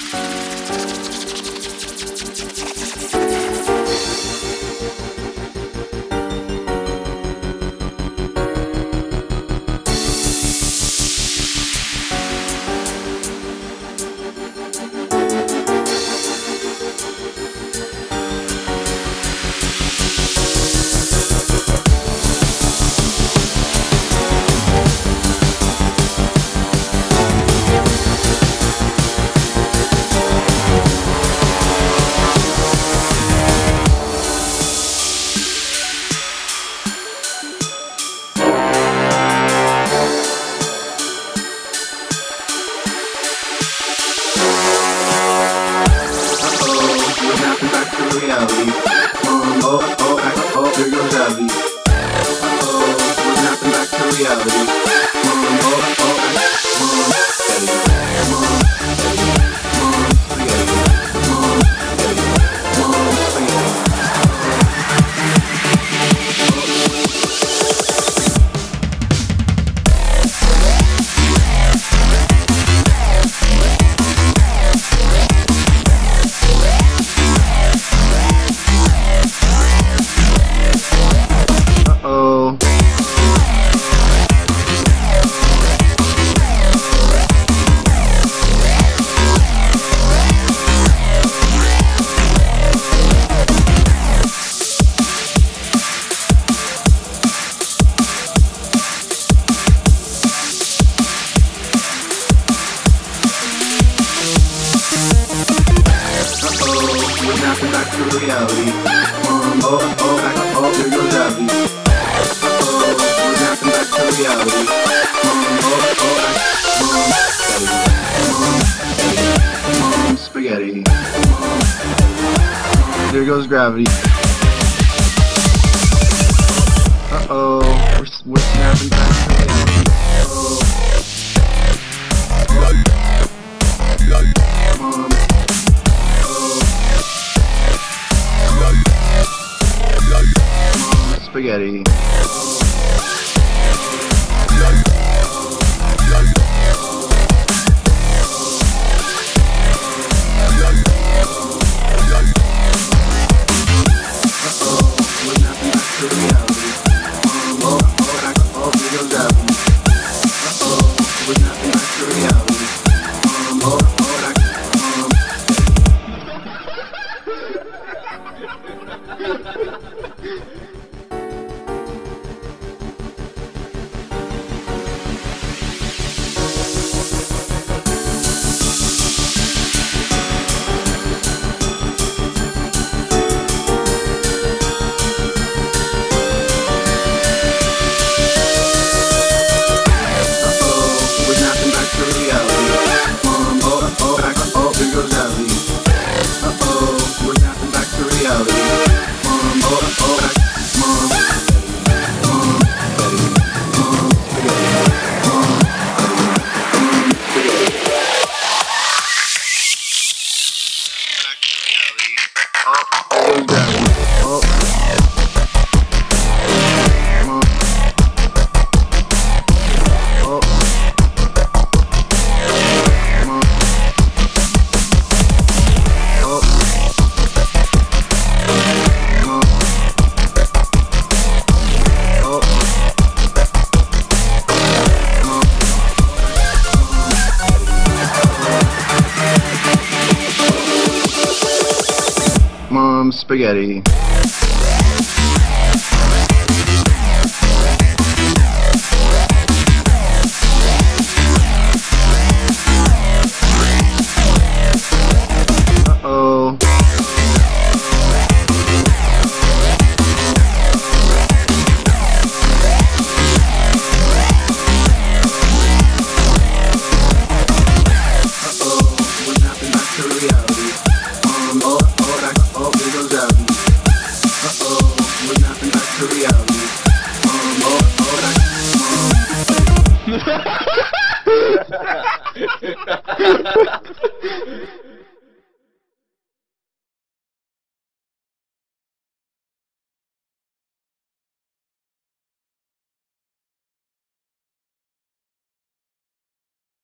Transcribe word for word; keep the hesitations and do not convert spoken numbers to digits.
reality. Um, oh, oh, I, oh, there goes gravity. Uh-oh, we're snapping back to reality. Um, oh, oh, I, um, steady. Um, steady. Um, spaghetti. Um, steady. Um, spaghetti. Back to reality. Um, oh, oh, back, oh, there goes gravity. Uh-oh, we're snapping back to reality. Um, oh, oh, back, um, steady. Um, spaghetti. Um, there goes gravity. Uh-oh, we're, we're snapping back to reality. Uh-oh. Um, spaghetti. Mom, spaghetti. Uh-oh. Ha ha ha!